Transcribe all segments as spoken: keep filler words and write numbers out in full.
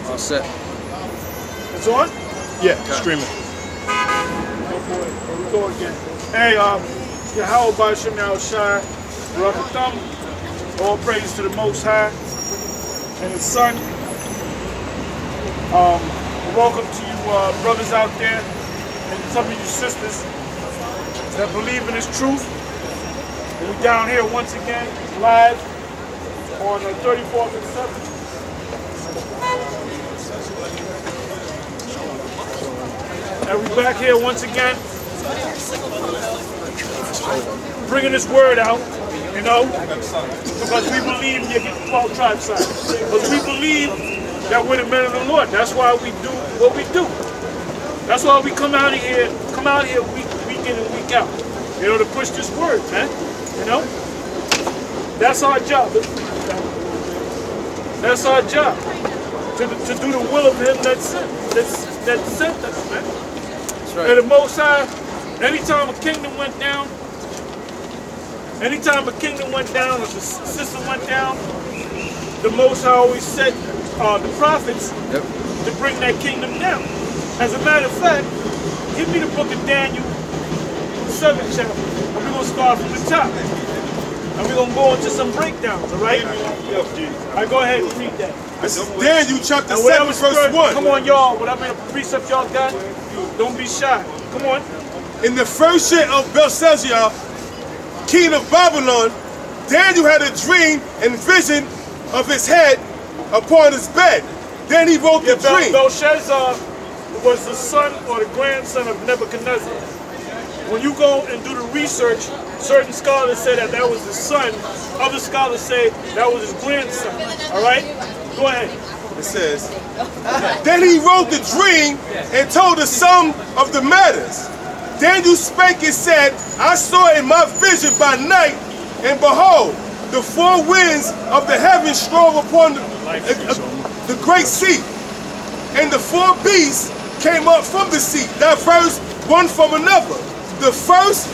All set. It's on? Yeah, okay. Streaming. Oh boy, here we go again. Hey, um, Yahweh Ba'Shem Yahushai, Rakatham, all praise to the Most High and His Son. Um, welcome to you uh, brothers out there and some of you sisters that believe in this truth. And we're down here once again, live on the thirty-fourth and seventh. And we're back here once again, bringing this word out, you know, because we believe in the twelve tribe side. Because we believe that we're the men of the Lord. That's why we do what we do. That's why we come out of here, come out here week, week in and week out, you know, to push this word, man. You know, that's our job. That's our job, to, to do the will of Him that sent, that's, that sent us, man. That's right. And the Most High, anytime a kingdom went down, anytime a kingdom went down, or the system went down, the Most High always sent uh, the prophets yep. to bring that kingdom down. As a matter of fact, give me the book of Daniel, seventh chapter, and we're going to start from the top. And we're going to go into some breakdowns, all right? All right, go ahead and read that. This is Daniel chapter seven, verse one. Come on, y'all. Whatever precept y'all got, don't be shy. Come on. In the first year of Belshazzar, king of Babylon, Daniel had a dream and vision of his head upon his bed. Then he wrote yeah, the dream. Belshazzar was the son or the grandson of Nebuchadnezzar. When you go and do the research, certain scholars say that that was his son. Other scholars say that was his grandson. All right? Go ahead. It says, then he wrote the dream and told the sum of the matters. Daniel spake and said, I saw in my vision by night, and behold, the four winds of the heavens strove upon the, uh, uh, the great sea. And the four beasts came up from the sea, diverse one from another. The first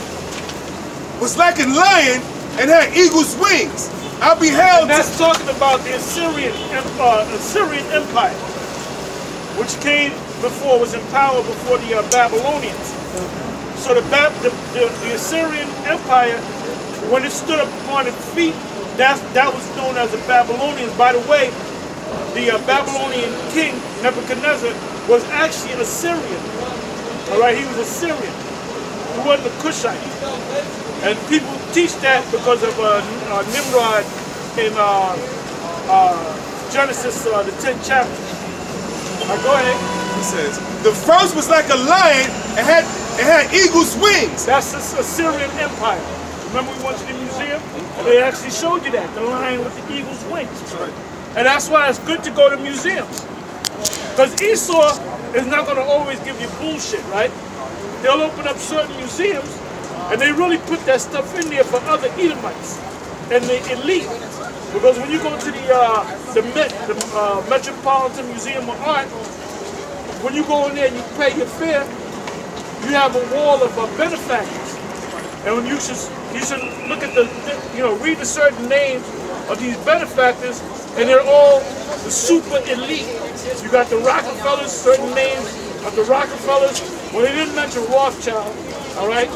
was like a lion and had eagle's wings. I beheld. And that's talking about the Assyrian, uh, Assyrian Empire, which came before, was in power before the uh, Babylonians. So the, the, the, the Assyrian Empire, when it stood up on its feet, that's, that was known as the Babylonians. By the way, the uh, Babylonian king, Nebuchadnezzar, was actually an Assyrian. All right, he was Assyrian. He wasn't a Cushite. And people teach that because of uh, uh, Nimrod in uh, uh, Genesis, uh, the tenth chapter. Right, go ahead. It says, the first was like a lion and had, it had eagle's wings. That's the Assyrian Empire. Remember we went to the museum? And they actually showed you that, the lion with the eagle's wings. Right. And that's why it's good to go to museums. Because Esau is not going to always give you bullshit, right? They'll open up certain museums, and they really put that stuff in there for other Edomites and the elite. Because when you go to the uh, the, Met, the uh, Metropolitan Museum of Art, when you go in there and you pay your fare, you have a wall of uh, benefactors. And when you should you should look at the, you know, read the certain names of these benefactors, and they're all the super elite. You got the Rockefellers, certain names of the Rockefellers. Well, they didn't mention Rothschild, all right?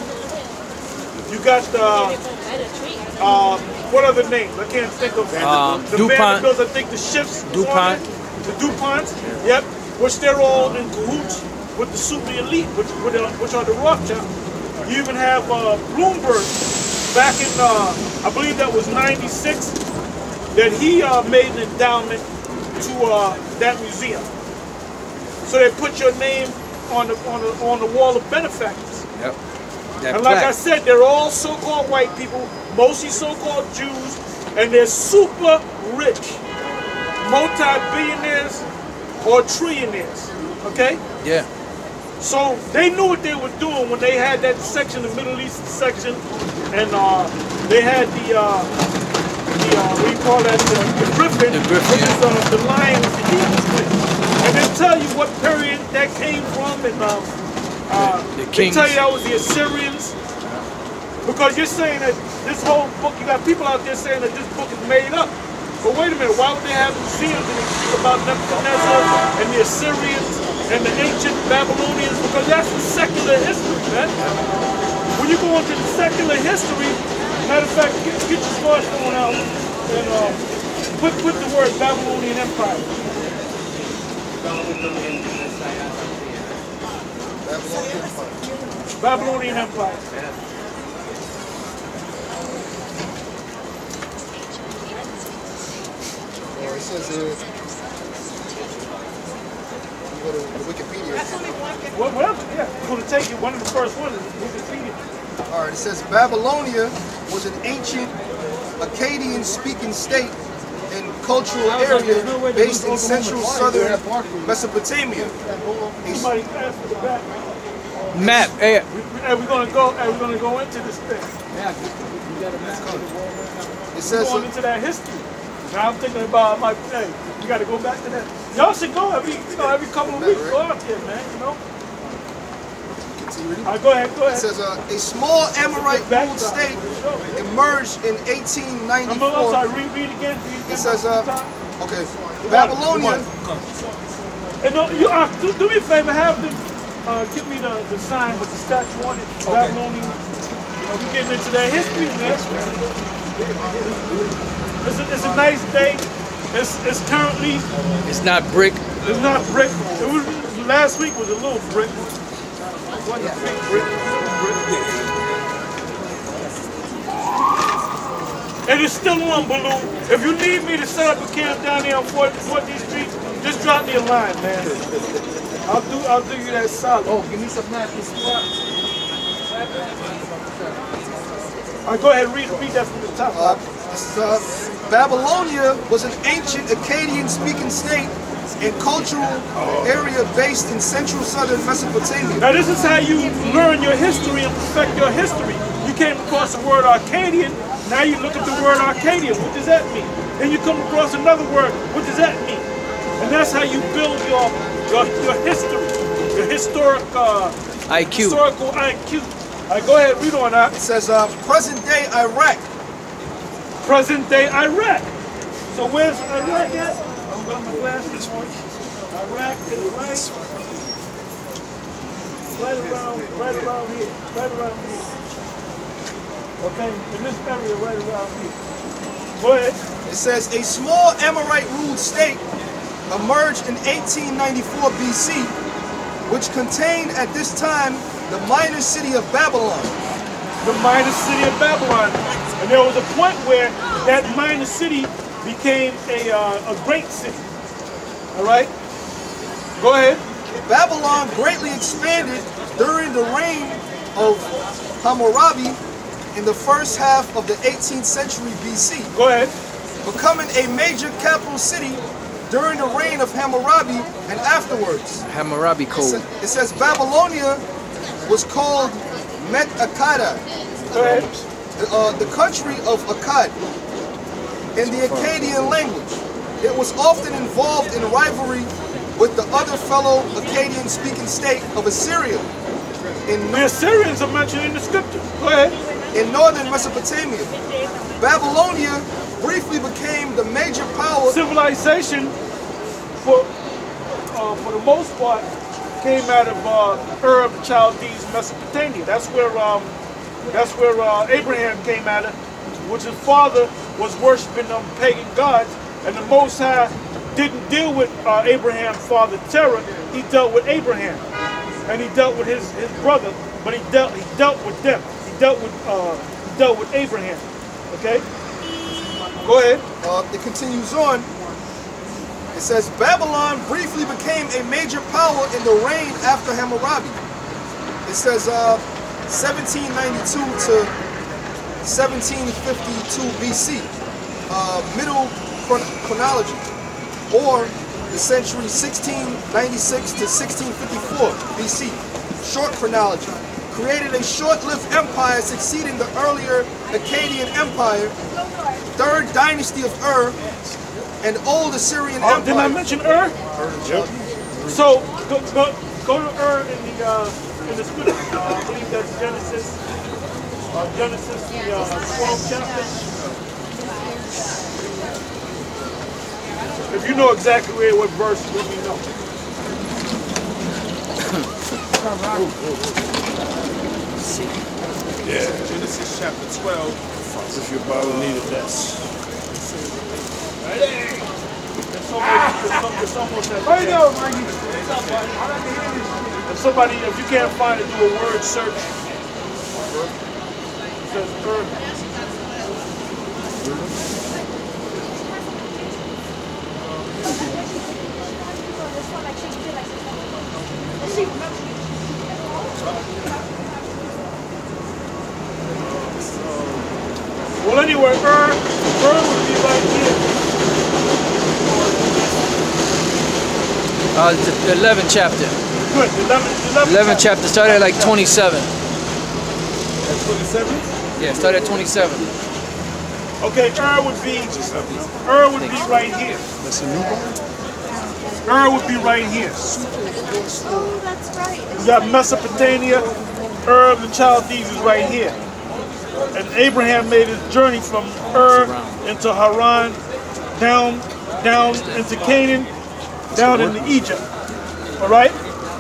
You got the, uh, what other names? I can't think of um, the DuPont. Vanderbilts, I think the ships. DuPont. The DuPonts, yep. Which they're all in cahoots with the super elite, which, which are the Rothschild. You even have uh, Bloomberg back in, uh, I believe that was ninety-six, that he uh, made an endowment to uh, that museum. So they put your name on the on the on the wall of benefactors. Yep. That and like plaque. I said, they're all so-called white people, mostly so-called Jews, and they're super rich, multi-billionaires or trillionaires. Okay? Yeah. So they knew what they were doing when they had that section, the Middle East section, and uh, they had the uh, the uh, what do you call that? The, the Griffin, the Griffin, which is uh, the lion with the eagle's wings. And they tell you what period that came from, and uh, uh, the, the they tell you that was the Assyrians. Because you're saying that this whole book, you got people out there saying that this book is made up. But wait a minute, why would they have museums and they speak about Nebuchadnezzar and the Assyrians and the ancient Babylonians? Because that's the secular history, man. When you go into the secular history, matter of fact, get, get your smartphone out and uh, put, put the word Babylonian Empire. Babylonian Empire. Oh, it says here, you go to the Wikipedia. Well, well, yeah, I'm going to take you. One of the first ones is Wikipedia. All right, it says Babylonia was an ancient Akkadian speaking state and cultural area based in central southern Mesopotamia. Somebody asked for the back. Matt, hey. Hey, we're gonna go. Hey, we're gonna go into this thing. It says Going into that history. Now I'm thinking about my. Hey, you got to go back to that. Y'all should go every, you know, every couple of weeks. Go out there, man. You know. All right, go ahead. Go It ahead. says uh, a small Amorite ruled state emerged in eighteen I'm, I'm ninety-four. sorry. Read, read again. Read again. It says uh, okay, Babylonia. And no, you uh, do, do me a favor. Have them uh, give me the, the sign with the statue on it. Okay. Babylonian. You know, we're getting into that history, man. It's a, it's a nice day. It's it's currently. It's not brick. It's not brick. It was last week was a little brick. It wasn't a big brick. brick. And it's still on, Baloo. If you need me to set up a camp down there on fourteenth Street, just drop me a line, man. I'll do I'll do you that solid. Oh, give me some napkins. All right, go ahead and read, read that from the top. Uh, this is, uh, Babylonia was an ancient Akkadian-speaking state and cultural area based in central southern Mesopotamia. Now this is how you learn your history and perfect your history. You came across the word Akkadian, now you look at the word Akkadian. What does that mean? Then you come across another word. What does that mean? And that's how you build your your, your history, your historic uh, I Q. historical I Q. All right, go ahead, read on that. It says uh, present-day Iraq. Present day Iraq. So where's Iraq at? I'm got my glasses on. Iraq is right, right around, right around here, right around here. Okay, in this area, right around here. Go ahead. It says a small Amorite ruled state emerged in eighteen ninety-four B C, which contained at this time the minor city of Babylon. The minor city of Babylon. And there was a point where that minor city became a, uh, a great city. All right? Go ahead. Babylon greatly expanded during the reign of Hammurabi in the first half of the eighteenth century B C, Go ahead. becoming a major capital city during the reign of Hammurabi and afterwards. Hammurabi It code. sa- It says Babylonia was called Met Akkad, Go ahead. uh, the country of Akkad, in the Akkadian language. It was often involved in rivalry with the other fellow Akkadian-speaking state of Assyria in, The Assyrians are mentioned in the scriptures. Go ahead. in northern Mesopotamia. Babylonia briefly became the major power. Civilization, for uh, for the most part, came out of uh, Ur of the Chaldees, Mesopotamia. That's where um, that's where uh, Abraham came out of, which his father was worshiping um, pagan gods, and the Most High didn't deal with uh, Abraham's father Terah. He dealt with Abraham, and he dealt with his his brother, but he dealt he dealt with them. He dealt with uh, he dealt with Abraham. Okay, go ahead. Uh, it continues on. It says Babylon briefly became a major power in the reign after Hammurabi. It says uh, seventeen ninety-two to seventeen fifty-two B C, uh, middle chron chronology, or the century sixteen ninety-six to sixteen fifty-four B C, short chronology. Created a short-lived empire succeeding the earlier Akkadian Empire, third dynasty of Ur, and old Assyrian Oh, Empire. didn't I mention Ur? So go, go, go to Ur in the uh, in the scripture. Uh, I believe that's Genesis. Uh, Genesis, the uh, twelfth chapter. If you know exactly where, what verse, let me know. Yeah. Genesis chapter twelve. If your Bible needed this. Ready? It's almost, it's almost that. Right now, Mikey. If somebody, if you can't find it, do a word search. It says earth. Well, anyway, Ur, Ur would be right here. Uh, the eleventh chapter. Good, eleventh, eleventh chapter started at like twenty-seven. At twenty-seven? Yeah, started at twenty-seven. Okay, Ur would be, Ur would be right here. That's a new one? Ur would be right here. Oh, that's right. You got Mesopotamia, Ur of the Chaldees is right here. And Abraham made his journey from Ur into Haran, down, down into Canaan, down into Egypt. All right?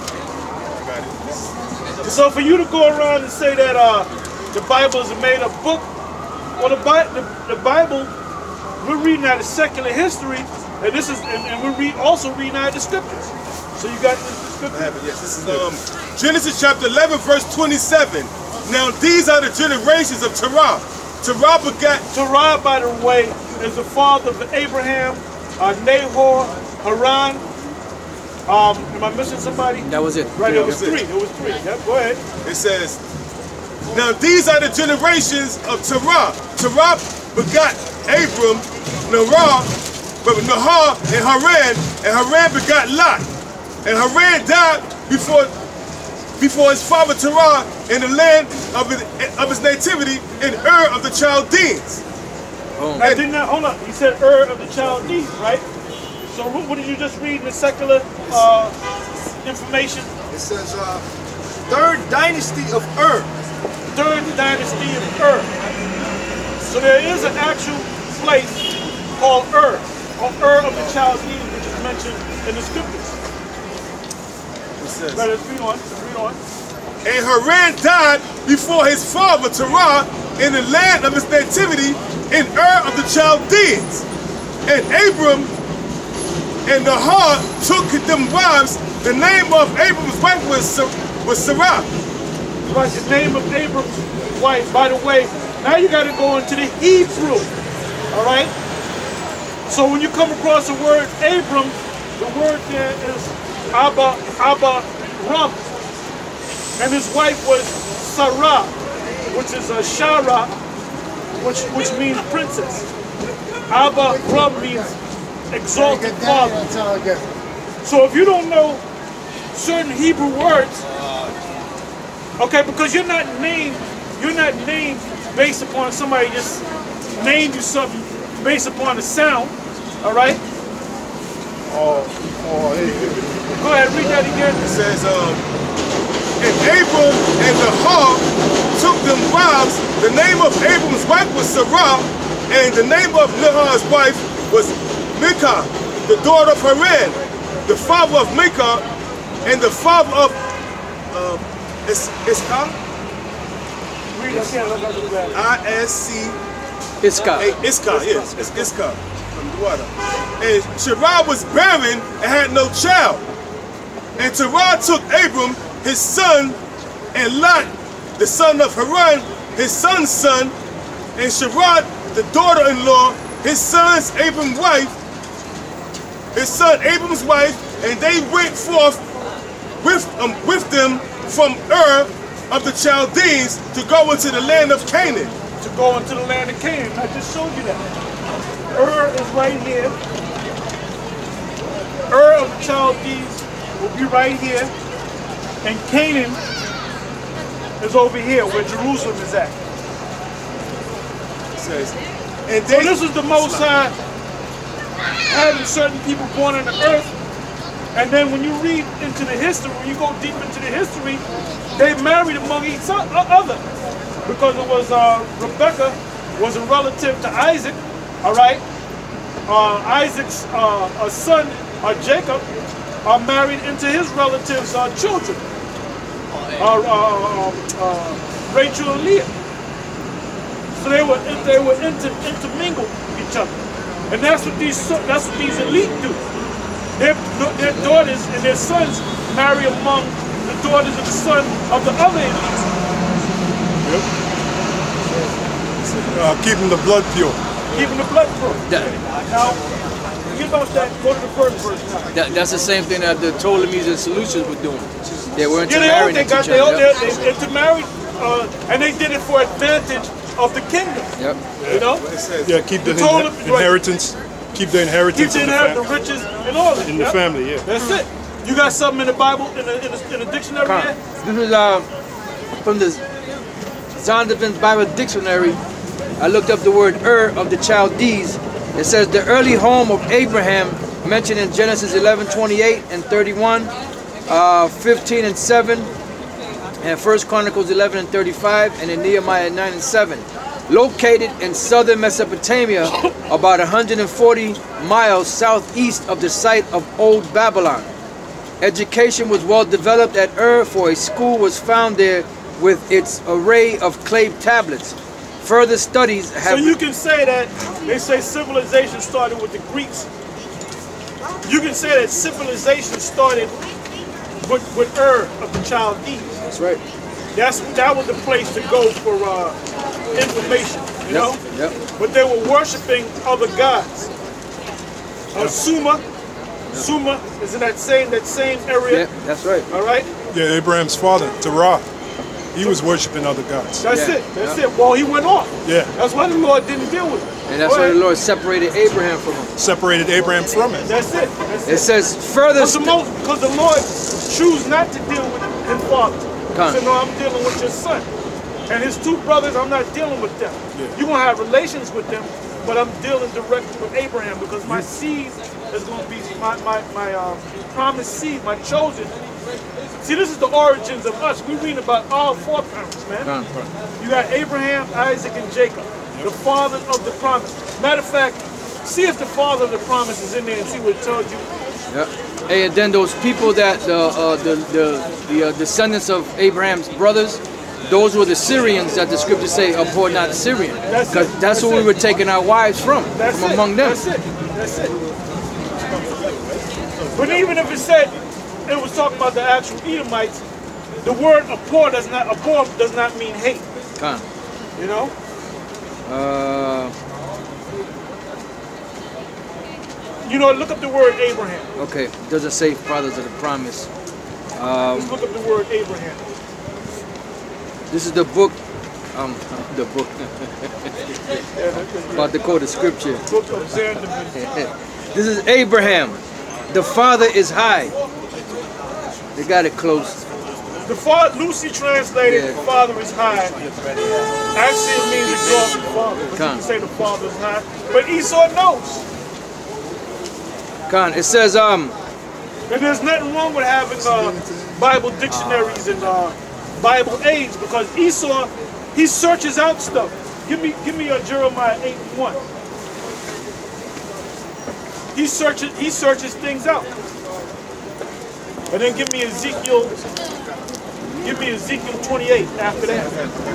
So for you to go around and say that uh, the Bible is a made-up book, well, the, Bi the, the Bible, we're reading out of secular history, and this is, and, and we're read, also reading out of the scriptures. So you got the, the scriptures. Yes, this is um, Genesis chapter eleven, verse twenty-seven. Now these are the generations of Terah. Terah begat. Terah, by the way, is the father of Abraham, uh, Nahor, Haran. Um, am I missing somebody? That was it. Right, Yeah, it was that was three. it. It was three. Yep, go ahead. It says, now these are the generations of Terah. Terah begot Abram, Nahor, but Nahor and Haran, and Haran begot Lot. And Haran died before before his father Terah in the land of his, of his nativity in Ur of the Chaldeans. Boom. I did not, hold on. He said Ur of the Chaldees, right? So what, what did you just read in the secular uh, information? It says, uh, third dynasty of Ur. Third dynasty of Ur. So there is an actual place called Ur, or Ur of the Chaldees, which is mentioned in the scriptures. It says, Let us read on. Read on. and Haran died before his father Terah in the land of his nativity in Ur of the Chaldeans. And Abram and Nahor took them wives. The name of Abram's wife was, was Sarah. Right, the name of Abram's wife. By the way, now you got to go into the Hebrew. All right? So when you come across the word Abram, the word there is Abba, Abba Ram. And his wife was Sarah, which is a Shara, which, which means princess. Abba Ram means exalted father. So if you don't know certain Hebrew words, okay, because you're not named, you're not named based upon somebody just named you something based upon the sound, all right? Oh, oh, hey. Go ahead, read that again. It says, um, and Abram and Nahor took them wives. The name of Abram's wife was Sarah, and the name of Nahor's wife was Milcah, the daughter of Haran, the father of Milcah, and the father of uh, Is Iscah. Read that again. Look at that. I S C Iscah. Iscah, yes, it's Iscah from the water. And Terah was barren and had no child. And Terah took Abram, his son, and Lot, the son of Haran, his son's son, and Sarai, the daughter-in-law, his son's Abram's wife, his son Abram's wife, and they went forth with, um, with them from Ur of the Chaldees to go into the land of Canaan. To go into the land of Canaan. I just showed you that. Ur is right here. Ur of the Chaldees will be right here. And Canaan is over here where Jerusalem is at. It says, and So they, this is the Most High having certain people born on the earth. And then when you read into the history, when you go deep into the history, they married among each other. Because it was, uh, Rebecca was a relative to Isaac, all right? uh, Isaac's uh, uh, son, uh, Jacob, are married into his relatives' uh, children, uh, uh, uh, Rachel and Leah. So they were they were inter, intermingled with each other, and that's what these that's what these elite do. Their their daughters and their sons marry among the daughters of the son of the other elite. Yep. Uh, keeping the blood pure. Keeping the blood pure. That, Now, forget about that. Go to the first verse now. that, that's the same thing that the Ptolemies and Seleucids were doing. They were Yeah, they all intermarrying they into got each they all other. they, they intermarried, uh, and they did it for advantage of the kingdom. Yep. You know, Yeah, keep the, The total- inhe- inheritance. Keep the inheritance keep the in, the inheritance, fam- the riches, and all that. in the Yep. family. Yeah. That's it. You got something in the Bible, in the, in the, in the dictionary Con. yet? This is uh, from the Zondervan's Bible Dictionary. I looked up the word Ur of the Chaldees. It says the early home of Abraham, mentioned in Genesis eleven twenty-eight and thirty-one, uh, fifteen and seven, and First Chronicles eleven and thirty-five, and in Nehemiah nine and seven. Located in southern Mesopotamia, about one hundred forty miles southeast of the site of Old Babylon. Education was well developed at Ur, for a school was found there with its array of clay tablets. Further studies So have... you can say that, they say civilization started with the Greeks. You can say that civilization started with, with Ur of the Chaldees. That's right. That's, that was the place to go for uh, information, you know? Yep. But they were worshiping other gods. Uh, Suma, Suma is in that same that same area. Yep, that's right. All right, Yeah, Abraham's father, Terah, he was worshiping other gods. that's Yeah, it. That's yeah. it. Well, he went off. Yeah. That's why the Lord didn't deal with him. And that's Go why the ahead. Lord separated Abraham from him. Separated Abraham from it. That's it. That's It it. says further... Because the, stu- most- 'cause the Lord choose not to deal with his father. Come. He said, no, I'm dealing with your son. And his two brothers, I'm not dealing with them. Yeah. You're going to have relations with them, but I'm dealing directly with Abraham because my seed is going to be my, my, my um, promised seed, my chosen. See, this is the origins of us. We read about our foreparents, man. Come, come. You got Abraham, Isaac, and Jacob, the fathers of the promise. Matter of fact, see if the father of the promise is in there and see what it tells you. Yep. Hey, and then those people that the uh, the the, the uh, descendants of Abraham's brothers, those were the Syrians that the scriptures say abhor not Syrian, That's because it. that's That's where we it. were taking our wives from, That's from it. among them. That's it. That's it. But even if it said it was talking about the actual Edomites, the word abhor does not abhor does not mean hate. Come. You know? Uh, You know, look up the word Abraham. okay, doesn't say fathers of the promise. Um, Just look up the word Abraham. this is the book, um, the book about to quote the scripture. Book of Zandervan. This is Abraham. The father is high. They got it close. The father, Lucy translated, Yeah. the father is high. Actually, it means exalted father. But you Come. can say the father is high. But Esau knows. Con, it says, um, And there's nothing wrong with having uh, Bible dictionaries and uh, Bible aids because Esau, he searches out stuff. Give me, give me a Jeremiah eight and one. He searches, he searches things out. And then give me Ezekiel, give me Ezekiel twenty-eight after that.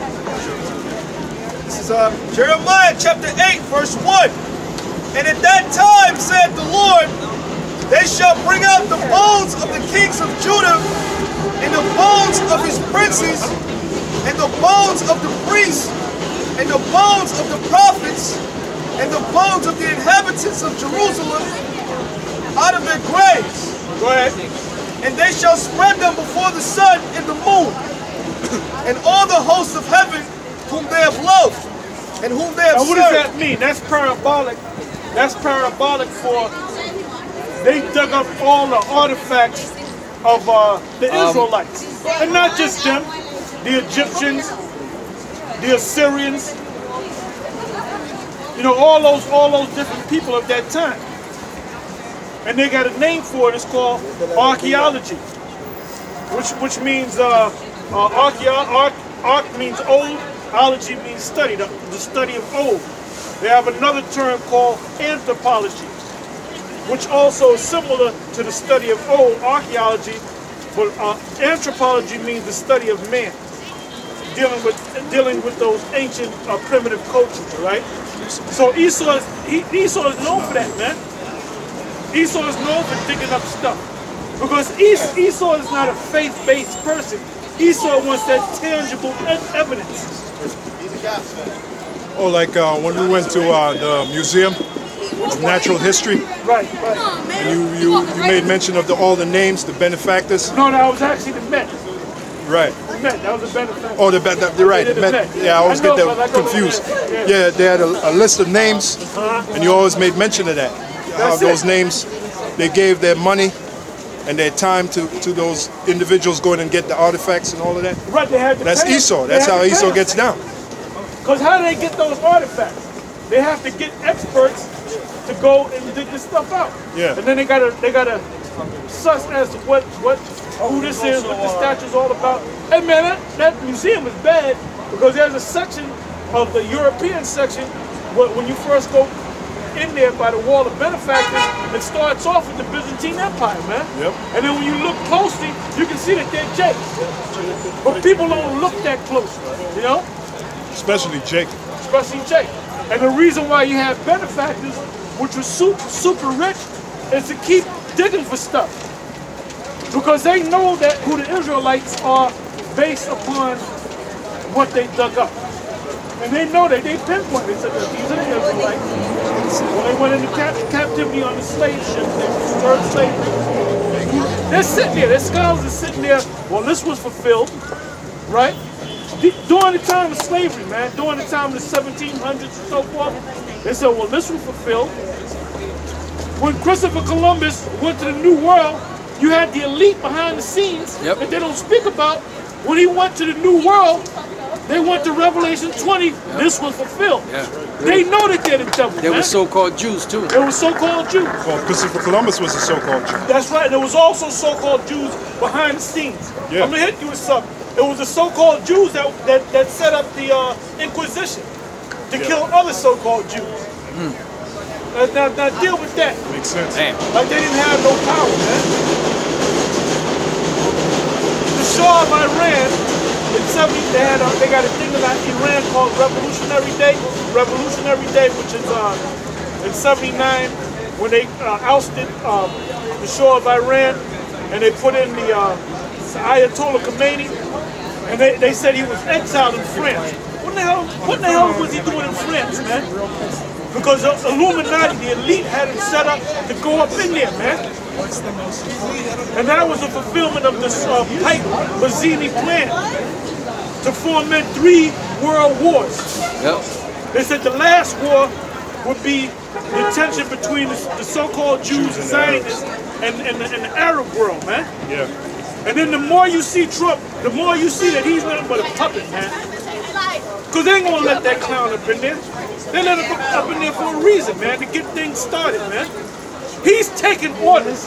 This is uh, Jeremiah chapter eight, verse one. And at that time, said the Lord, they shall bring out the bones of the kings of Judah, and the bones of his princes, and the bones of the priests, and the bones of the prophets, and the bones of the inhabitants of Jerusalem out of their graves. Go ahead. And they shall spread them before the sun and the moon, and all the hosts of heaven whom they have loved, and whom they have Now what served. does that mean? That's parabolic. That's parabolic for they dug up all the artifacts of uh, the Um, Israelites. And not just them, the Egyptians, the Assyrians, you know, all those all those different people of that time. And they got a name for it, it's called archaeology. Which which means uh, uh archeo arch, arch means old, ology means study, the, the study of old. They have another term called anthropology, which also is similar to the study of old archaeology, but uh, anthropology means the study of man, dealing with dealing with those ancient uh, primitive cultures, right? So Esau is, he, Esau is known for that, man. Esau is known for digging up stuff. Because Es- Esau is not a faith-based person. Esau wants that tangible e- evidence. Oh, like uh, when we went to uh, the Museum of Natural History, Right, right. and you, you, you made mention of the, all the names, the benefactors. No, that was actually the Met. Right. The Met, that was the benefactor. Oh, the ben- the- you're right. Yeah, The the ben- Met. yeah, I always I know, get but I that go to the confused. Met, yeah. Yeah, they had a, a list of names, and you always made mention of that. How That's those it. names, they gave their money and their time to, to those individuals going and get the artifacts and all of that. Right, they had to That's pay Esau. them. That's They had how to pay Esau them. gets down. Because how do they get those artifacts? They have to get experts to go and dig this stuff out. Yeah. And then they gotta they gotta suss as to what what who this is, what the statue's all about. Hey man, that, that museum is bad because there's a section of the European section where when you first go in there by the wall of benefactors, it starts off with the Byzantine Empire, man. Yep. And then when you look closely, you can see that they're Jakes. But people don't look that close, you know? Especially Jake. Especially Jake. And the reason why you have benefactors, which were super, super rich, is to keep digging for stuff. Because they know that who the Israelites are based upon what they dug up. And they know that they pinpoint. They said that these are the Israelites. When they went into cap captivity on the slave ship, they third slavery. They're sitting there, their scholars are sitting there, well, this was fulfilled, right? During the time of slavery, man, during the time of the seventeen hundreds and so forth, they said, well, this was fulfilled. When Christopher Columbus went to the New World, you had the elite behind the scenes Yep. that they don't speak about. When he went to the New World, they went to Revelation twenty, this was fulfilled. Yeah. They know that they're the devil, They man. were so-called Jews too. They were so-called Jews. Well, Christopher Columbus was a so-called Jew. That's right. There was also so-called Jews behind the scenes. Yeah. I'm gonna hit you with something. It was the so-called Jews that, that that set up the uh, Inquisition to Yeah. kill other so-called Jews. Now, now, now deal with that. Makes sense. Damn. Like they didn't have no power, man. The Shah of Iran in seventy, they had a, they got a thing about Iran called Revolutionary Day. Revolutionary Day, which is uh, in seventy-nine when they uh, ousted uh, the Shah of Iran and they put in the uh, Ayatollah Khomeini, and they, they said he was exiled in France. What the hell? What the hell was he doing in France, man? Because the Illuminati, the elite, had him set up to go up in there, man. And that was a fulfillment of this uh, Pike Mazzini plan to foment three world wars. Yep. They said the last war would be the tension between the, the so-called Jews and Zionists and, and, the, and the Arab world, man. Yeah. And then the more you see Trump, the more you see that he's nothing but a puppet, man. Because they ain't gonna let that clown up in there. They let him up in there for a reason, man, to get things started, man. He's taking orders.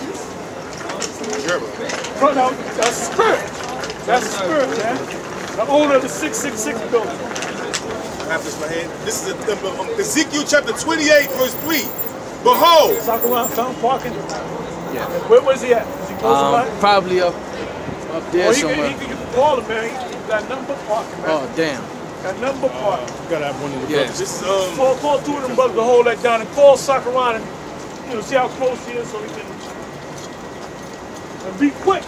From the, the spirit. That's the spirit, man. The owner of the six six six building. I have this in my hand. This is a, um, Ezekiel chapter twenty-eight, verse three. Behold, Sakura found parking. Yeah. Where was he at? Is he close Um, by? probably up up there Oh, he somewhere. can, he can call him, man. He got nothing but parking, man. Oh damn. Got nothing but parking. Gotta have one of the Yeah. brothers. this is um, Call, call two of them brothers to hold that down and call Sakuran and, you know, see how close he is so he can, and be quick.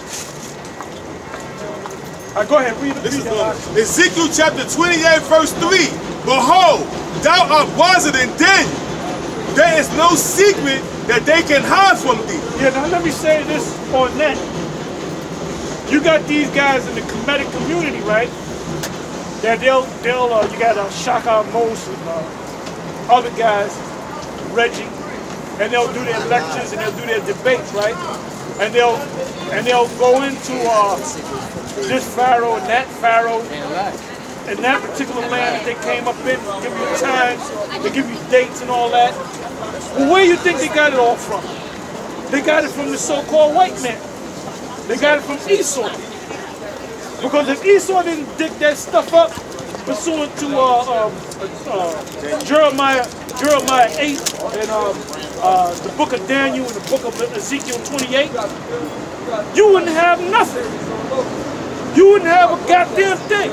All right, go ahead, read the this is read that. um, Ezekiel chapter twenty-eight, verse three. Behold, thou art wiser than Daniel. There is no secret that they can hide from thee. Yeah, now let me say this on that. You got these guys in the Kemetic community, right? That they'll, they'll, uh, you got uh, Shaka Mos and uh, other guys, Reggie, and they'll do their lectures and they'll do their debates, right? And they'll, and they'll go into uh, this pharaoh and that pharaoh and that particular land that they came up in, give you times, they give you dates and all that. Well, where do you think they got it all from? They got it from the so-called white man. They got it from Esau. Because if Esau didn't dig that stuff up, pursuant to uh, uh, uh, Jeremiah Jeremiah eight, and um, uh, the book of Daniel, and the book of Ezekiel twenty-eight, you wouldn't have nothing. You wouldn't have a goddamn thing.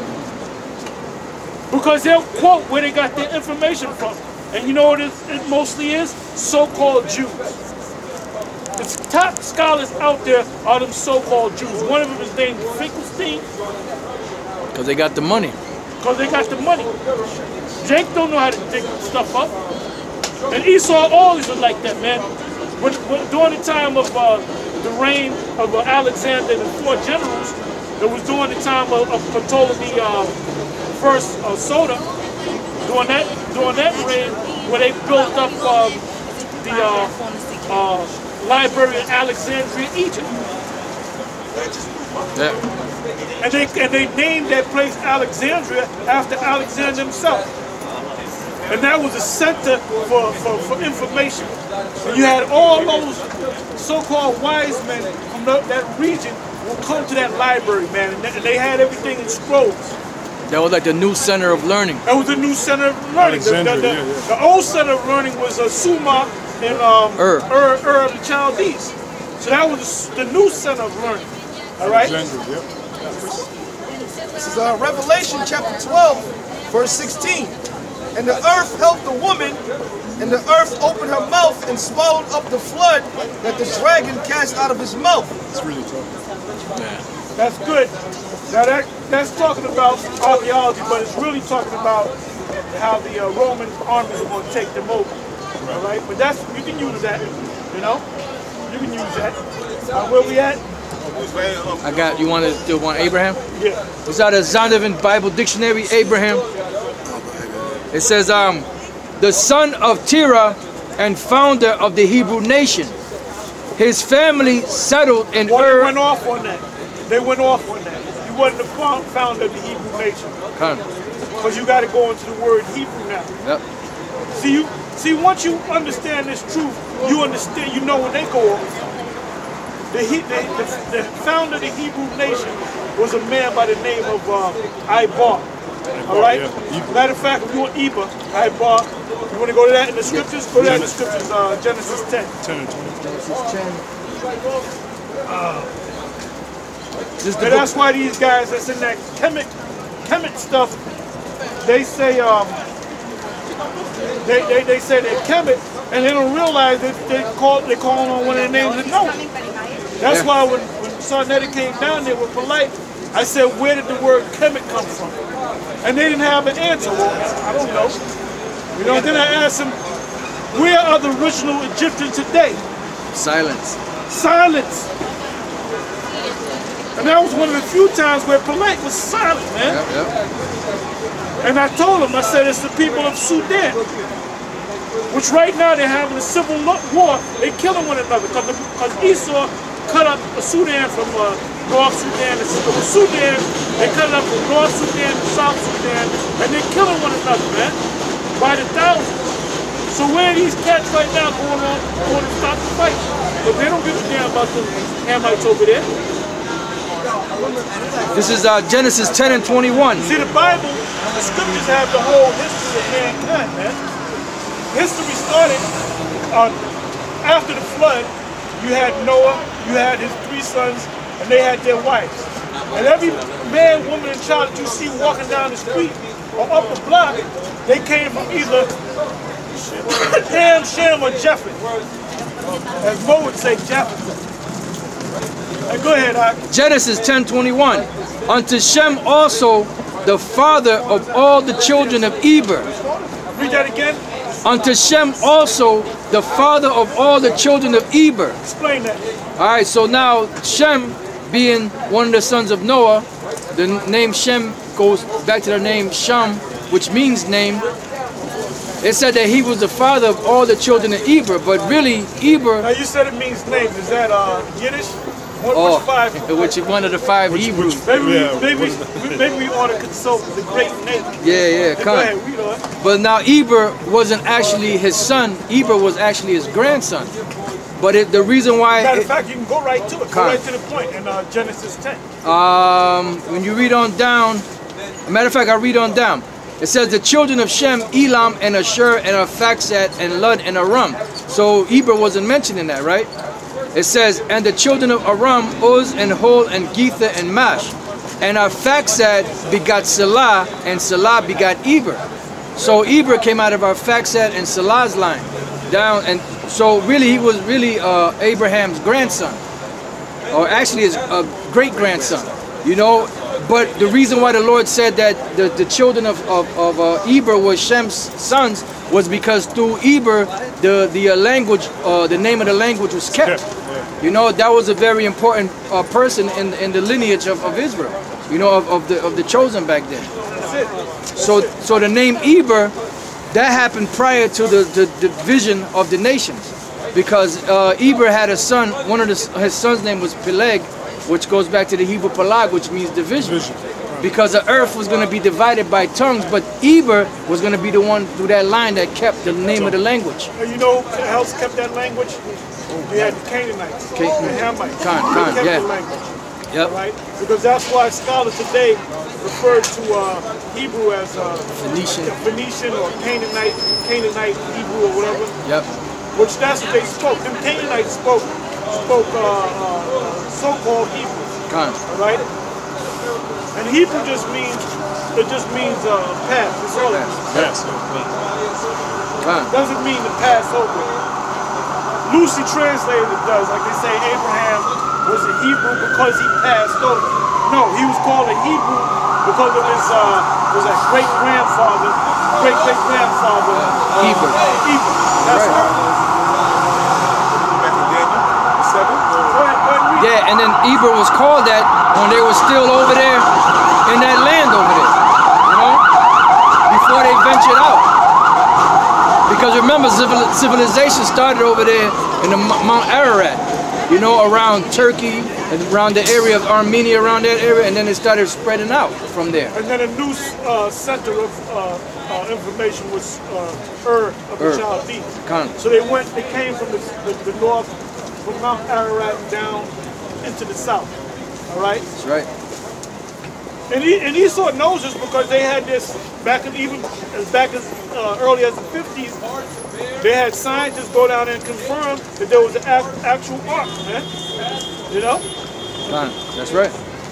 Because they'll quote where they got their information from. And you know what it, it mostly is? So-called Jews. The top scholars out there are them so-called Jews. One of them is named Finkelstein. Because they got the money. Because they got the money. Jake don't know how to dig stuff up. And Esau always was like that, man. When, when, during the time of uh, the reign of uh, Alexander and the four generals, it was during the time of, of Ptolemy uh, first uh, Soter, during that, during that reign, where they built up uh, the uh, uh, library in Alexandria, Egypt. Yeah. And they, and they named that place Alexandria after Alexander himself. And that was a center for, for, for information. And you had all those so-called wise men from the, that region will come to that library, man. And they, and they had everything in scrolls. That was like the new center of learning. That was the new center of learning. The, the, the, yeah, yeah. the old center of learning was uh, Sumer and um, Ur. Ur, Ur of the Chaldees. So that was the new center of learning. All right? Alexandria, yep. This is uh, Revelation chapter twelve, verse sixteen. And the earth helped the woman, and the earth opened her mouth and swallowed up the flood that the dragon cast out of his mouth. It's really tough. That's good. Now that that's talking about archaeology, but it's really talking about how the uh, Roman armies are going to take them over. All right, but that's you can use that. You know, you can use that. Uh, where we at? I got, you want to do one Abraham? Yeah. It's out of Zondervan Bible Dictionary, Abraham. It says, um, the son of Terah and founder of the Hebrew nation. His family settled in Well, they Ur. went off on that. They went off on that. He wasn't the found- founder of the Hebrew nation. Con. Because you got to go into the word Hebrew now. Yep. See, you see, once you understand this truth, you understand, you know when they go off. The, he, the, the, the founder of the Hebrew nation was a man by the name of uh, Ibar. All right? yeah. Matter of fact, if you want Eber, Ibar, you want to go to that in the scriptures? Go to that in the scriptures, uh, Genesis ten. ten and twenty. This And that's why these guys that's in that Kemet, Kemet stuff, they say um, they, they, they say they're Kemet, and they don't realize that they call they call on one of the names of Noah. That's Yeah. why when, when Sarnetti came down there with Polite, I said, where did the word Kemet come from? And they didn't have an answer. Well, I don't know. You know, then I asked them, where are the original Egyptians today? silence. Silence. And that was one of the few times where Polite was silent, man. Yep, yep. And I told him, I said, it's the people of Sudan. Which right now they're having a civil war. They're killing one another because Esau cut up Sudan from uh, North Sudan to Sudan. They cut it up from North Sudan to South Sudan. And they're killing one another, man. By the thousands. So where are these cats right now going on going to stop the fight? But they don't give a damn about the Hamites over there. This is uh, Genesis ten and twenty-one. See, the Bible, the scriptures have the whole history of mankind, man. History started uh, after the flood. You had Noah, you had his three sons, and they had their wives. And every man, woman, and child that you see walking down the street or up the block, they came from either Ham, Shem, or Japheth. As Mo would say, Japheth. Hey, go ahead, Ike. Genesis ten twenty-one. Unto Shem also, the father of all the children of Eber. Read that again. Unto Shem also, the father of all the children of Eber. Explain that. All right, so now Shem, being one of the sons of Noah, the name Shem goes back to the name Sham, which means name. It said that he was the father of all the children of Eber, but really Eber, Now you said it means names. Is that uh, Yiddish? What, oh, which five? which is one of the five Hebrews. Maybe, we, Yeah, maybe, what we, maybe we ought to consult the great name. Yeah, yeah, Go come. ahead, read on. But now Eber wasn't actually his son. Eber was actually his grandson. But it, the reason why, Matter of it, fact, you can go right to it. Go Con. right to the point in uh, Genesis ten. um, when you read on down, matter of fact, I read on down. It says the children of Shem, Elam, and Ashur, and Arphaxad, and Lud, and Aram. So Eber wasn't mentioned in that, right? It says, and the children of Aram, Uz, and Hol, and Getha, and Mash. And Arphaxad begot Salah, and Salah begot Eber. So Eber came out of Arphaxad and Salah's line. Down, and so really he was really uh, Abraham's grandson. Or actually his uh, great-grandson. You know, but the reason why the Lord said that the, the children of, of, of uh, Eber were Shem's sons was because through Eber, the, the uh, language, uh, the name of the language was kept. You know, that was a very important uh, person in, in the lineage of, of Israel, you know, of, of, the, of the chosen back then. So, so the name Eber, that happened prior to the, the, the division of the nations. Because uh, Eber had a son, one of the, his son's name was Peleg, which goes back to the Hebrew Pelag, which means division. division. Because the earth was going to be divided by tongues, but Eber was going to be the one through that line that kept the name of the language. And you know who else kept that language? We had the Canaanites, Can the Hamites. Con, they con, kept yeah. the language. Yep. Right? Because that's why scholars today refer to uh, Hebrew as uh, Phoenician. Phoenician or Canaanite, Canaanite Hebrew or whatever. Yep. Which that's what they spoke. Them Canaanites spoke spoke uh, uh, so-called Hebrew. Con. All right. And Hebrew just means it just means uh, pass. That's all it means. Con. Doesn't mean to pass over. Loosely translated it does. Like they say, Abraham was a Hebrew because he passed over. No, he was called a Hebrew because of his uh, was that great grandfather, great great grandfather. Uh, Eber. Eber. That's right. right. Yeah, and then Eber was called that when they were still over there in that land over there, you know, before they ventured out. Because remember, civilization started over there in the Mount Ararat, you know, around Turkey, and around the area of Armenia, around that area, and then it started spreading out from there. And then a new uh, center of uh, uh, information was uh, Ur of the Chaldees. So they went, they came from the, the, the north, from Mount Ararat down into the south. All right? That's right. And, he, and Esau knows this because they had this back in even as back as uh, early as the fifties. They had scientists go down and confirm that there was an actual ark, man. You know? That's right.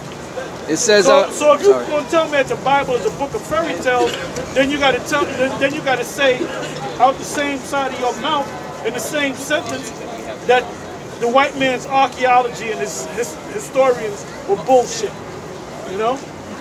It says. So, uh, so if you're gonna tell me that the Bible is a book of fairy tales, then you got to tell, then, then you got to say out the same side of your mouth in the same sentence that the white man's archaeology and his, his historians were bullshit. You know?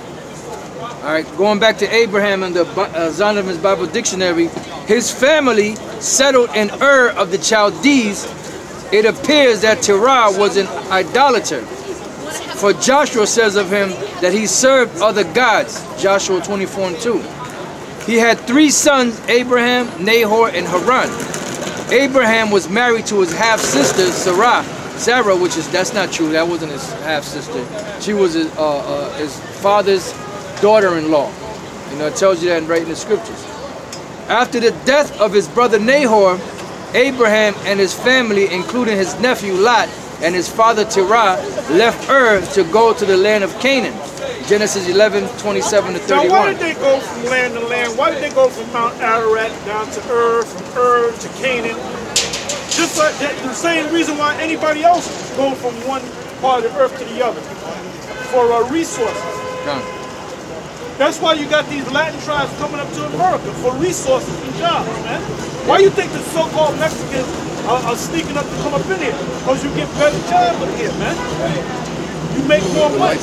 All right, going back to Abraham and the uh, Zondervan's Bible Dictionary, his family settled in Ur of the Chaldees. It appears that Terah was an idolater. For Joshua says of him that he served other gods, Joshua twenty-four and two. He had three sons, Abraham, Nahor, and Haran. Abraham was married to his half-sister, Sarah, Sarah, which is, that's not true, that wasn't his half-sister. She was his, uh, uh, his father's daughter-in-law. You know, it tells you that right in the scriptures. After the death of his brother Nahor, Abraham and his family, including his nephew Lot and his father Terah, left Ur to go to the land of Canaan. Genesis eleven, twenty-seven to thirty-one. Now, why did they go from land to land? Why did they go from Mount Ararat down to Ur, from Ur to Canaan? Just like that, the same reason why anybody else go from one part of the earth to the other, for uh, resources. Done. That's why you got these Latin tribes coming up to America for resources and jobs, man. Why you think the so-called Mexicans are, are sneaking up to come up in here? Because you get better jobs up here, man. You make more money.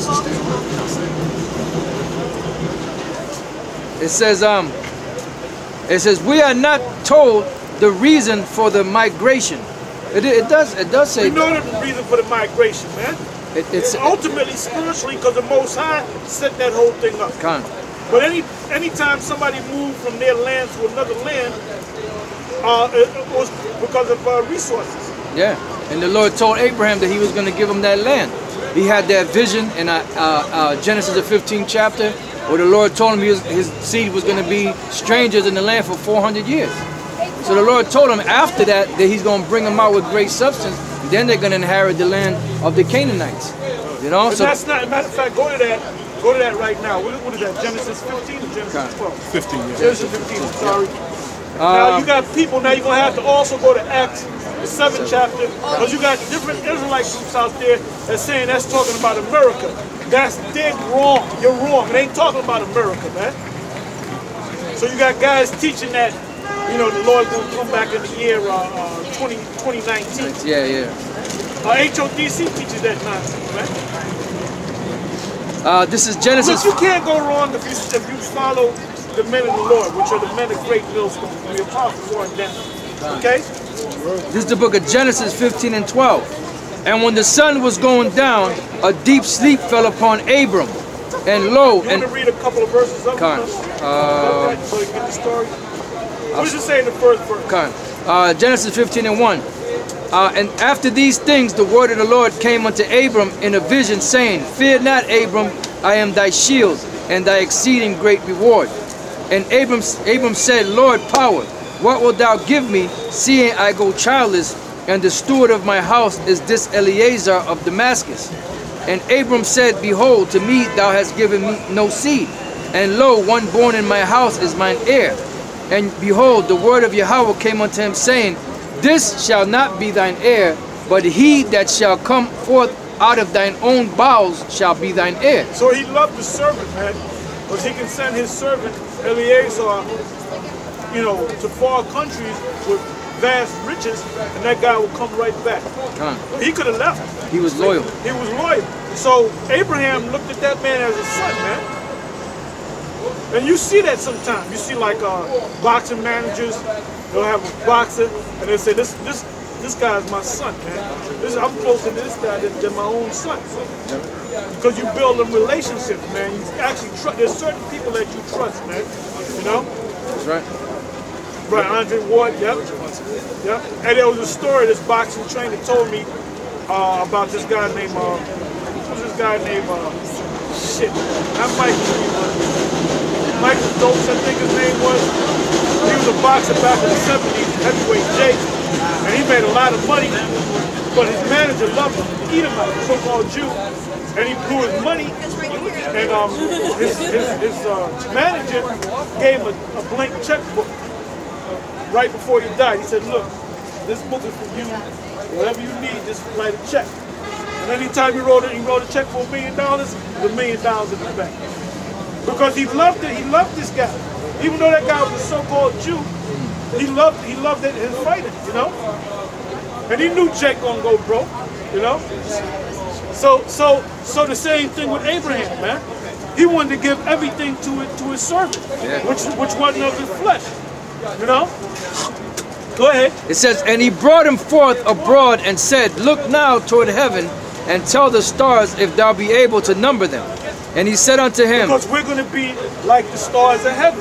It says, um, it says we are not told the reason for the migration. It, it does, it does say. We know the reason for the migration, man. It, it's ultimately spiritually because the Most High set that whole thing up. Con. But any anytime somebody moved from their land to another land, uh, it, it was because of uh, resources. Yeah, and the Lord told Abraham that He was going to give him that land. He had that vision in uh, uh, uh, Genesis the fifteenth chapter, where the Lord told him his, his seed was going to be strangers in the land for four hundred years. So the Lord told him after that that He's going to bring them out with great substance. Then they're going to inherit the land of the Canaanites. You You know, And so that's not. Matter of fact, go to that. Go to that right now. What, what is that? Genesis fifteen or Genesis twelve? fifteen, yeah. Genesis fifteen. I'm sorry. Uh, now you got people. Now you're gonna have to also go to Acts, the seventh chapter, because you got different Israelite groups out there that's saying that's talking about America. That's dead wrong. You're wrong. It ain't talking about America, man. So you got guys teaching that, you know, the Lord's gonna come back in the year uh, uh, twenty, twenty nineteen. yeah, yeah. Uh, H O D C teaches that nonsense, man. Uh, this is Genesis. But you can't go wrong if you if you follow the men of the Lord, which are the men of great millstones, the apostles who are down. Okay? This is the book of Genesis fifteen and twelve. And when the sun was going down, a deep sleep fell upon Abram. And lo, You and want to read a couple of verses up Con. with us? Uh, so you get the story. What does it say in the first verse? Con. Uh, Genesis fifteen and one. Uh, and after these things, the word of the Lord came unto Abram in a vision, saying, Fear not, Abram, I am thy shield, and thy exceeding great reward. And Abram, Abram said, Lord, power, what wilt thou give me, seeing I go childless, and the steward of my house is this Eliezer of Damascus? And Abram said, Behold, to me thou hast given me no seed, and lo, one born in my house is mine heir. And behold, the word of Yahweh came unto him, saying, This shall not be thine heir, but he that shall come forth out of thine own bowels shall be thine heir. So he loved the servant, man, because he can send his servant Eliezer, you know, to far countries with vast riches, and that guy will come right back. Huh. He could have left. He was loyal. He was loyal. So Abraham looked at that man as his son, man. And you see that sometimes. You see like uh, boxing managers, they'll have a boxer, and they say, this this this guy's my son, man. This, I'm closer to this guy than, than my own son. Because you build a relationship, man. You actually trust. There's certain people that you trust, man. You know? That's right. Right, Andre Ward, yep. Yep. And there was a story this boxing trainer told me uh, about this guy named, uh, who's this guy named, uh, shit, not Michael, Michael Dopes, I think his name was. He was a boxer back in the seventies, heavyweight Jake, and he made a lot of money, but his manager loved him, Edomite, a so-called Jew, and he blew his money, and um, his, his, his uh, manager gave him a, a blank checkbook. Right before he died, he said, look, this book is for you. Whatever you need, just write a check. And anytime he wrote it, he wrote a check for a million dollars, the million dollars in the bank. Because he loved it, he loved this guy. Even though that guy was a so-called Jew, he loved he loved it, his fighting, you know? And he knew Jake gonna go broke, you know? So so so the same thing with Abraham, man. He wanted to give everything to it to his servant, Yeah. which which wasn't of his flesh. You know? Go ahead. It says, And he brought him forth abroad and said, Look now toward heaven, and tell the stars if thou be able to number them. And he said unto him, Because we're going to be like the stars of heaven.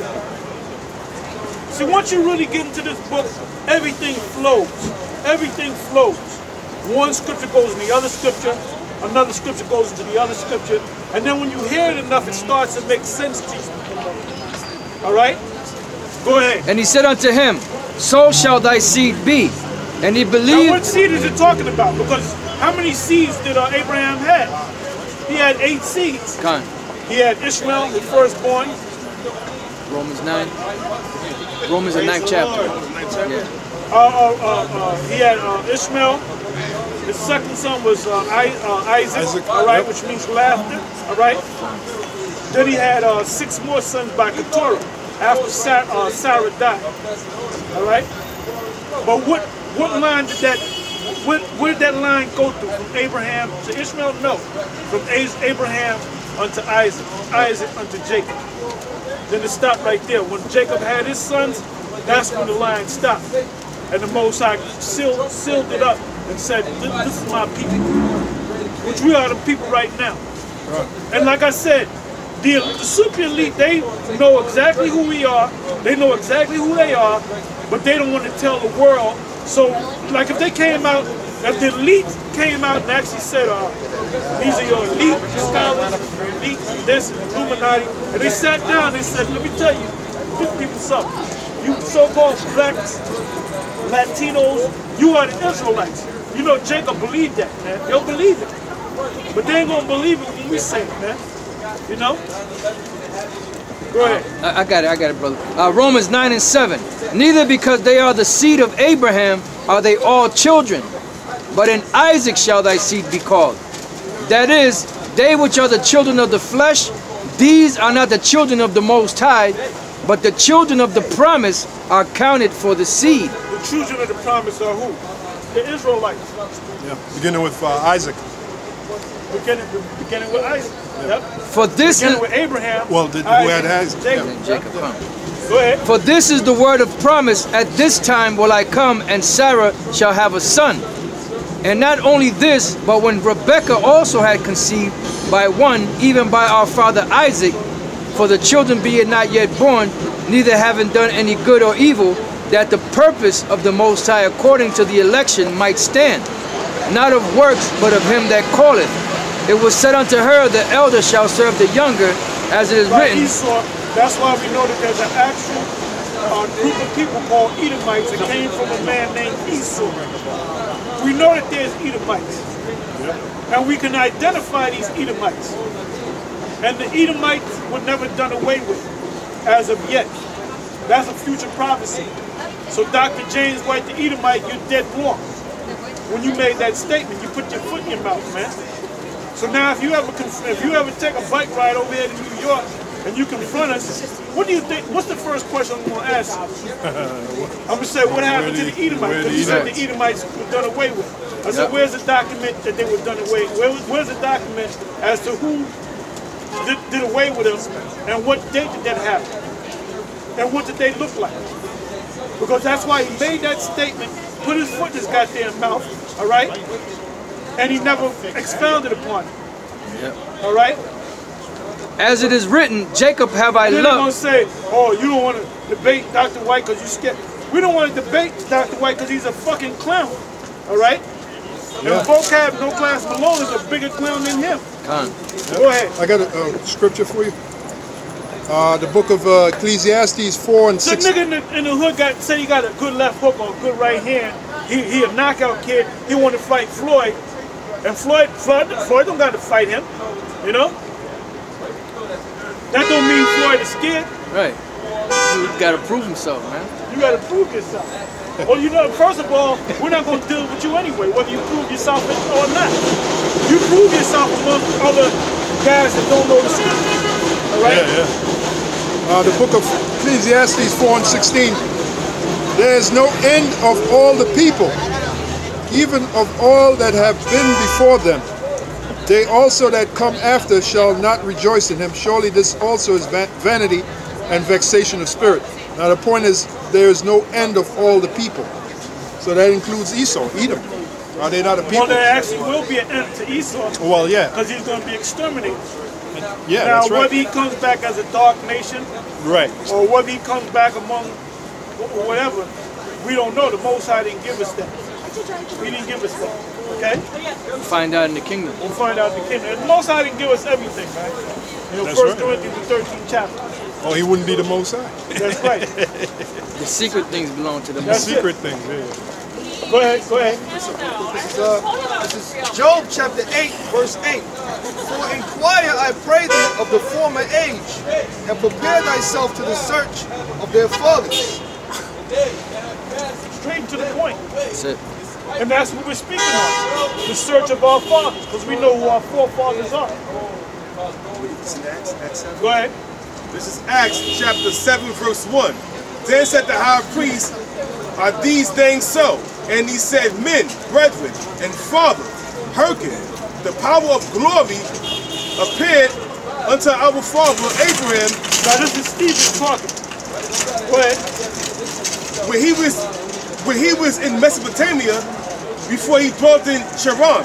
See, once you really get into this book, everything flows. Everything flows. One scripture goes in the other scripture, another scripture goes into the other scripture, and then when you hear it enough, it starts to make sense to you. All right? Go ahead. And he said unto him, So shall thy seed be. And he Now, believed. what seed is it talking about? Because how many seeds did uh, Abraham have? He had eight seeds. Con. He had Ishmael, the firstborn. Romans nine. Romans the ninth chapter. Yeah. Uh, uh, uh, uh, he had uh, Ishmael. His second son was uh, I, uh, Isaac, Isaac, all right, yep. which means laughter, all right. Then he had uh, six more sons by Keturah after Sarah, uh, Sarah died, all right. But what what line did that? Where, where did that line go through? From Abraham to Ishmael? No, from Abraham unto Isaac, Isaac unto Jacob. Then it stopped right there. When Jacob had his sons, that's when the line stopped. And the Most High sealed, sealed it up and said, this, this is my people, which we are the people right now. And like I said, the, the super elite, they know exactly who we are, they know exactly who they are, but they don't want to tell the world. So, like if they came out, if the elite came out and actually said, uh, these are your elite scholars, elite this, Illuminati, and they sat down, they said, let me tell you, these people something. You so-called blacks, Latinos, you are the Israelites. You know Jacob believed that, man. They'll believe it. But they ain't gonna believe it when we say it, man. You know? Go ahead. I, I got it, I got it, brother. Uh, Romans nine and seven. Neither because they are the seed of Abraham are they all children, but in Isaac shall thy seed be called. That is, they which are the children of the flesh, these are not the children of the Most High, but the children of the promise are counted for the seed. The children of the promise are who? The Israelites. Yeah. Beginning with uh, Isaac. Beginning, beginning with Isaac. Yep. For this beginning is, with Abraham. Well, the, who had Isaac? Jacob. Yeah, Jacob, huh? Go ahead. For this is the word of promise, at this time will I come, and Sarah shall have a son. And not only this, but when Rebekah also had conceived by one, even by our father Isaac, for the children being not yet born, neither having done any good or evil, that the purpose of the Most High according to the election might stand, not of works, but of him that calleth. It was said unto her, the elder shall serve the younger, as it is By written. Esau, that's why we know that there's an actual uh, group of people called Edomites that came from a man named Esau. We know that there's Edomites. And we can identify these Edomites. And the Edomites were never done away with as of yet. That's a future prophecy. So Doctor James White, the Edomite, you're dead wrong. When you made that statement, you put your foot in your mouth, man. So now if you ever if you ever take a bike ride over here to New York and you confront us, what do you think, what's the first question I'm going to ask you? I'm going to say, what happened to the Edomites? Because you said the Edomites were done away with. I said, where's the document that they were done away with? Where, where's the document as to who did, did away with them and what date did that happen? And what did they look like? Because that's why he made that statement, put his foot in his goddamn mouth, all right? And he never expounded upon it. Yep. All right? As it is written, Jacob have I Then they're going to loved. say, oh, you don't want to debate Doctor White because you're scared. We don't want to debate Doctor White because he's a fucking clown. All right? Yeah. And vocab, no class Malone is a bigger clown than him. Con. Go ahead. I got a uh, scripture for you. Uh, the book of uh, Ecclesiastes four and The six. nigga in the, in the hood got say he got a good left hook or a good right hand. He he a knockout kid. He want to fight Floyd, and Floyd Floyd Floyd don't got to fight him. You know. That don't mean Floyd is scared. Right. He got to prove himself, man. You got to prove yourself. Well, you know, first of all, we're not going to deal with you anyway, whether you prove yourself or not. You prove yourself among other guys that don't know the scripture. All right. Yeah, yeah. Uh, the book of Ecclesiastes four and sixteen. There is no end of all the people, even of all that have been before them. They also that come after shall not rejoice in him. Surely this also is va vanity and vexation of spirit. Now the point is, there is no end of all the people. So that includes Esau, Edom. Are they not a people? Well, there actually will be an end to Esau. Well, yeah. Because he's going to be exterminated. Yeah, now, that's right. whether he comes back as a dark nation, Right. or whether he comes back among wh- whatever, we don't know. The Most High didn't give us that. He didn't give us that. Okay? Find out in the kingdom. We'll find out in the kingdom. The Most High didn't give us everything, man. You know, That's First right. Corinthians, the thirteenth chapter. Oh, he wouldn't be the Most High. That's right. The secret things belong to the The That's Most. secret things, yeah. Go ahead, go ahead. This is, uh, this is Job chapter eight, verse eight. For inquire, I pray thee, of the former age, and prepare thyself to the search of their fathers. Straight to the point. That's it. And that's what we're speaking on. The search of our fathers, because we know who our forefathers are. Go ahead. This is Acts chapter seven, verse one. Then said the high priest, are these things so? And he said, men, brethren, and father, hearken, the power of glory appeared unto our father Abraham. Now this is Stephen talking. Go ahead. When he was when he was in Mesopotamia before he dwelt in Charan.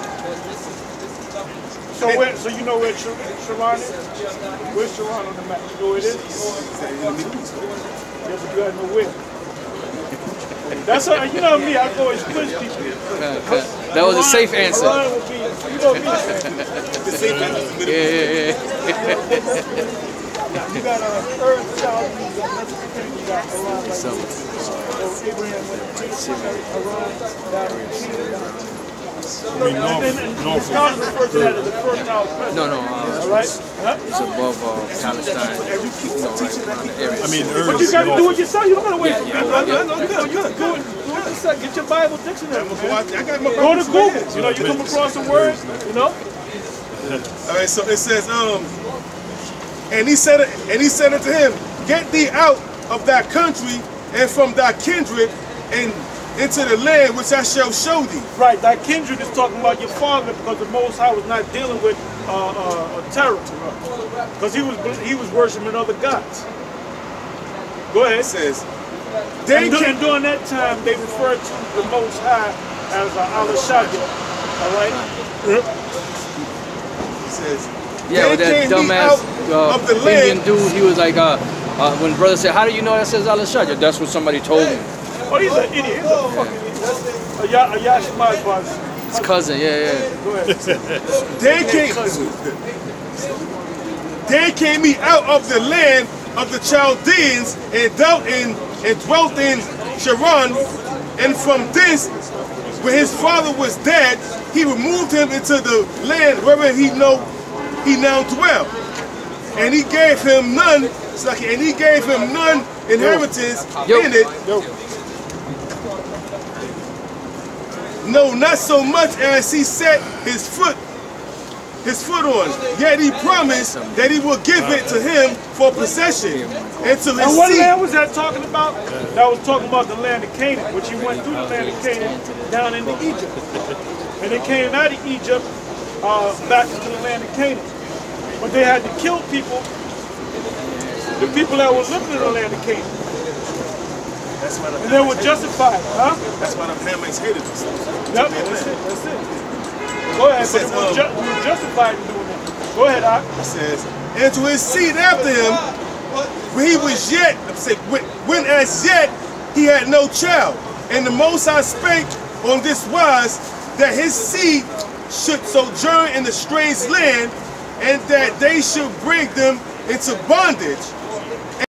So where, so you know where Ch Charan is? Where's Charan on the map? You know where it is? Yes, but you gotta know where. That's how, you know me, I always quiz people. That was a safe answer. Charan would be, you know me. The same answer. Yeah, yeah, yeah. You got uh, Earth, South, you got Mesopotamia, you got Iran, like So, so Abraham went to Haran, got West. I mean, And north, then and the north. scholars refer to that as the first Nile Crescent. No, no, uh, All right? Huh? it's above uh, Palestine, you know, right around the area. I mean, But Ur you is got to do north. it yourself. You don't got to wait. Yeah, for yeah, people. No, no, no, You good, do it- good. do it do it yourself. Get your Bible dictionary, I man. got my Go to Bible right Google. here. You know, you come across a word, you know? All right, so it says, um, and he said, and he said unto him, get thee out of thy country and from thy kindred and into the land which I shall show thee. Right, that kindred is talking about your father because the Most High was not dealing with uh, uh, a terror. Because he was he was worshiping other gods. Go ahead. It says, they And, du- came, and during that time, they referred to the Most High as uh, Allah Shadia. All right? it says, Yeah, they with that came me dumbass out of the uh, land. Indian dude, he was like, uh, uh, when brother said, how do you know that says Allah Shah? That's what somebody told me. Oh, he's an idiot. He's a fucking idiot. A, ya- a Yashimaz boss. His cousin, yeah, yeah. Go ahead. They came, they came me out of the land of the Chaldeans and dwelt in and dwelt in Sharon, and from this, when his father was dead, he removed him into the land wherever he know he now dwelt, and he gave him none. And he gave him none inheritance Yo. in it. No, not so much as he set his foot his foot on. Yet he promised that he would give it to him for possession and to his And what seed. land was that talking about? That was talking about the land of Canaan, which he went through the land of Canaan down into Egypt. And they came out of Egypt uh, back into the land of Canaan. But they had to kill people, the people that were living in the land of Canaan. That's why the And they were justified, huh? That's why the Hamites hated us. Yep, that's it, that's it. Go ahead, but says, they were, um, ju we were justified in doing that. Go ahead, Doc. It says, and to his seed after him, when he was yet, I'm saying, when, when as yet he had no child. And the Most High spake on this wise, that his seed should sojourn in the strange land, and that they should bring them into bondage,